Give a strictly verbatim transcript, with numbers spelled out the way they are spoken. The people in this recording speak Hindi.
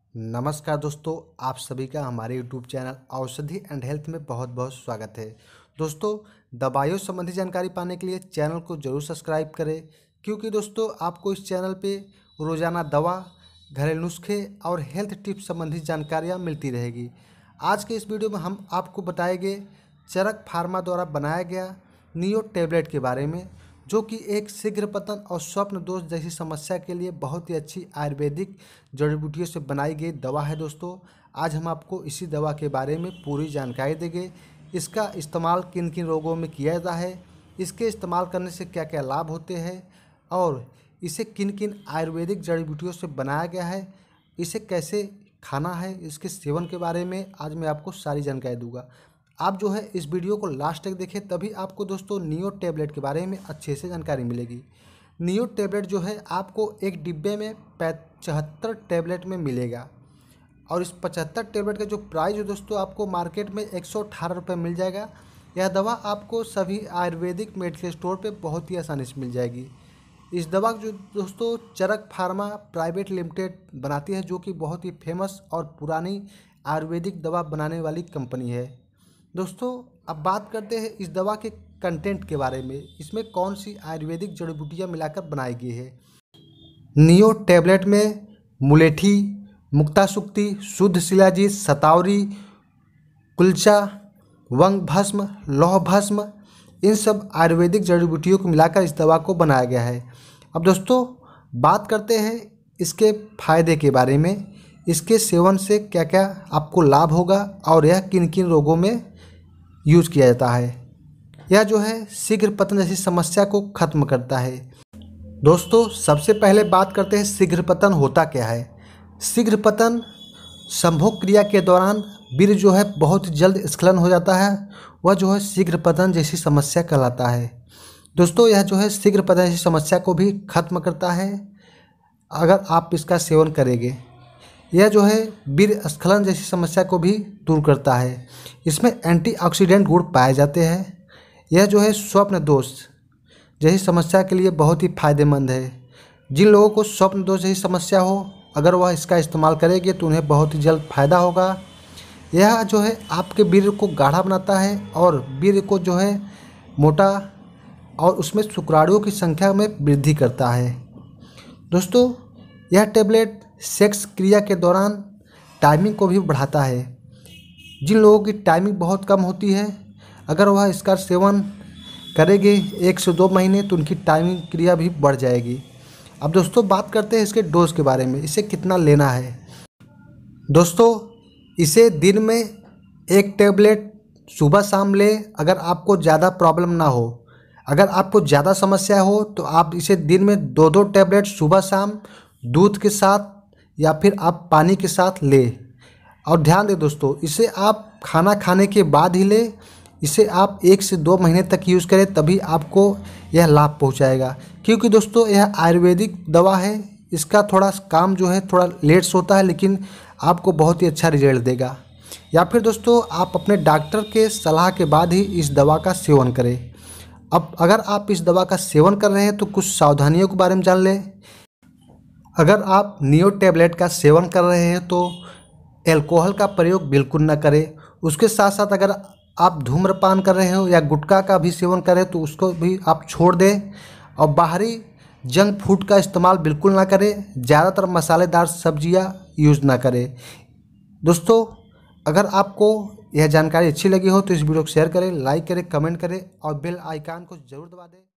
नमस्कार दोस्तों, आप सभी का हमारे YouTube channel Aushadhi and health में बहुत बहुत स्वागत है। दोस्तों, दवाइयों संबंधी जानकारी पाने के लिए चैनल को जरूर सब्सक्राइब करें, क्योंकि दोस्तों आपको इस चैनल पे रोज़ाना दवा, घरेलू नुस्खे और हेल्थ टिप्स संबंधी जानकारियाँ मिलती रहेगी। आज के इस वीडियो में हम आपको बताएंगे चरक फार्मा द्वारा बनाया गया नियो टैबलेट के बारे में, जो कि एक शीघ्र पतन और स्वप्न दोष जैसी समस्या के लिए बहुत ही अच्छी आयुर्वेदिक जड़ी बूटियों से बनाई गई दवा है। दोस्तों, आज हम आपको इसी दवा के बारे में पूरी जानकारी देंगे। इसका इस्तेमाल किन किन रोगों में किया जाता है, इसके इस्तेमाल करने से क्या क्या लाभ होते हैं और इसे किन किन आयुर्वेदिक जड़ी बूटियों से बनाया गया है, इसे कैसे खाना है, इसके सेवन के बारे में आज मैं आपको सारी जानकारी दूंगा। आप जो है इस वीडियो को लास्ट तक देखें, तभी आपको दोस्तों नियो टैबलेट के बारे में अच्छे से जानकारी मिलेगी। नियो टैबलेट जो है आपको एक डिब्बे में पचहत्तर टैबलेट में मिलेगा और इस पचहत्तर टैबलेट का जो प्राइस है दोस्तों आपको मार्केट में एक सौ अठारह रुपये मिल जाएगा। यह दवा आपको सभी आयुर्वेदिक मेडिकल स्टोर पे बहुत ही आसानी से मिल जाएगी। इस दवा जो दोस्तों चरक फार्मा प्राइवेट लिमिटेड बनाती है, जो कि बहुत ही फेमस और पुरानी आयुर्वेदिक दवा बनाने वाली कंपनी है। दोस्तों, अब बात करते हैं इस दवा के कंटेंट के बारे में। इसमें कौन सी आयुर्वेदिक जड़ी बूटियाँ मिलाकर बनाई गई है। नियो टैबलेट में मुलेठी, मुक्तासुक्ति, शुद्ध शिलाजीत, सतावरी, कुलचा, वंग भस्म, लौह भस्म, इन सब आयुर्वेदिक जड़ी बूटियों को मिलाकर इस दवा को बनाया गया है। अब दोस्तों बात करते हैं इसके फायदे के बारे में। इसके सेवन से क्या क्या आपको लाभ होगा और यह किन किन रोगों में यूज़ किया जाता है। यह जो है शीघ्र पतन जैसी समस्या को खत्म करता है। दोस्तों, सबसे पहले बात करते हैं शीघ्र पतन होता क्या है। शीघ्र पतन संभोग क्रिया के दौरान वीर्य जो है बहुत जल्द स्खलन हो जाता है, वह जो है शीघ्र पतन जैसी समस्या कहलाता है। दोस्तों, यह जो है शीघ्र पतन जैसी समस्या को भी खत्म करता है अगर आप इसका सेवन करेंगे। यह जो है वीर्य स्खलन जैसी समस्या को भी दूर करता है। इसमें एंटीऑक्सीडेंट गुण पाए जाते हैं। यह जो है स्वप्न दोष जैसी समस्या के लिए बहुत ही फायदेमंद है। जिन लोगों को स्वप्न दोष जैसी समस्या हो, अगर वह इसका इस्तेमाल करेंगे तो उन्हें बहुत ही जल्द फायदा होगा। यह जो है आपके वीर्य को गाढ़ा बनाता है और वीर्य को जो है मोटा और उसमें शुक्राणुओं की संख्या में वृद्धि करता है। दोस्तों, यह टैबलेट सेक्स क्रिया के दौरान टाइमिंग को भी बढ़ाता है। जिन लोगों की टाइमिंग बहुत कम होती है, अगर वह इसका सेवन करेंगे एक से दो महीने तो उनकी टाइमिंग क्रिया भी बढ़ जाएगी। अब दोस्तों बात करते हैं इसके डोज के बारे में, इसे कितना लेना है। दोस्तों, इसे दिन में एक टैबलेट सुबह शाम ले, अगर आपको ज़्यादा प्रॉब्लम ना हो। अगर आपको ज़्यादा समस्या हो तो आप इसे दिन में दो दो टैबलेट सुबह शाम दूध के साथ या फिर आप पानी के साथ ले। और ध्यान दें दोस्तों, इसे आप खाना खाने के बाद ही ले। इसे आप एक से दो महीने तक यूज़ करें, तभी आपको यह लाभ पहुंचाएगा। क्योंकि दोस्तों यह आयुर्वेदिक दवा है, इसका थोड़ा काम जो है थोड़ा लेट से होता है, लेकिन आपको बहुत ही अच्छा रिजल्ट देगा। या फिर दोस्तों आप अपने डॉक्टर के सलाह के बाद ही इस दवा का सेवन करें। अब अगर आप इस दवा का सेवन कर रहे हैं तो कुछ सावधानियों के बारे में जान लें। अगर आप नियो टैबलेट का सेवन कर रहे हैं तो एल्कोहल का प्रयोग बिल्कुल ना करें। उसके साथ साथ अगर आप धूम्रपान कर रहे हो या गुटखा का भी सेवन करें तो उसको भी आप छोड़ दें। और बाहरी जंक फूड का इस्तेमाल बिल्कुल ना करें। ज़्यादातर मसालेदार सब्जियां यूज़ ना करें। दोस्तों, अगर आपको यह जानकारी अच्छी लगी हो तो इस वीडियो को शेयर करें, लाइक करें, कमेंट करें और बेल आइकन को ज़रूर दबा दें।